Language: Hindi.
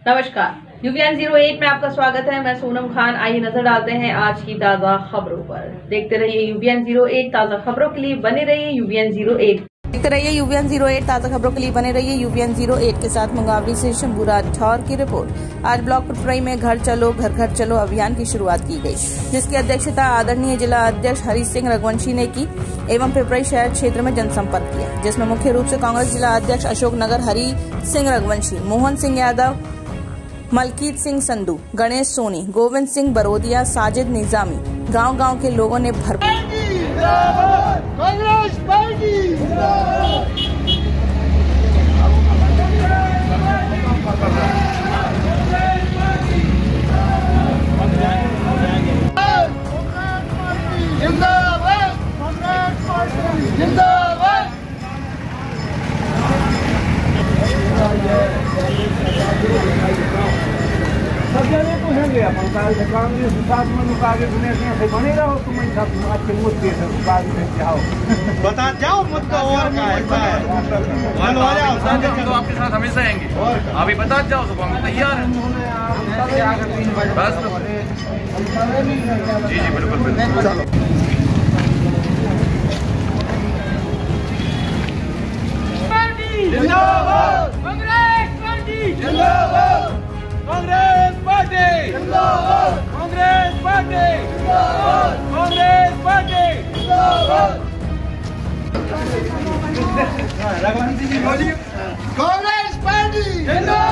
नमस्कार, यूवीएन 08 में आपका स्वागत है। मैं सोनम खान। आइए नजर डालते हैं आज की ताजा खबरों पर। देखते रहिए यूवीएन 08 ताजा खबरों के लिए बने रहिए यूवीएन 08। देखते रहिए यूवीएन 08 ताजा खबरों के लिए बने रहिए यूवीएन 08 के साथ मुंगावली से शंभूराज ठौर की रिपोर्ट। आज ब्लॉक पुटरई में घर चलो अभियान की शुरुआत की गई, जिसकी अध्यक्षता आदरणीय जिला अध्यक्ष हरी सिंह रघुवंशी ने की एवं पिपराई शहर क्षेत्र में जनसंपर्क किया, जिसमें मुख्य रूप से कांग्रेस जिला अध्यक्ष अशोक नगर हरी सिंह रघुवंशी, मोहन सिंह यादव, मलकीत सिंह संधू, गणेश सोनी, गोविंद सिंह बरोदिया, साजिद निजामी, गांव-गांव के लोगों ने भरपूर कांग्रेस पार्टी जिंदाबाद, कांग्रेस पार्टी जिंदाबाद। सब जने पूछेंगे अपन कांग्रेस साथ में आगे दुनिया से बने रहो, तुम सब आपके मुद्दे से बाद में जाओ बता जाओ मुद्दा और क्या है तो आपके साथ हमेशा आएंगे। अभी बता जाओ तो हम तैयार हैं। बस जी बिल्कुल चलो। जिंदाबाद कांग्रेस पार्टी, जिंदाबाद कांग्रेस पार्टी, जिंदाबाद कांग्रेस पार्टी, जिंदाबाद कांग्रेस पार्टी, जिंदाबाद। रघुवंशी जी बोलिए। कांग्रेस पार्टी जिंदाबाद।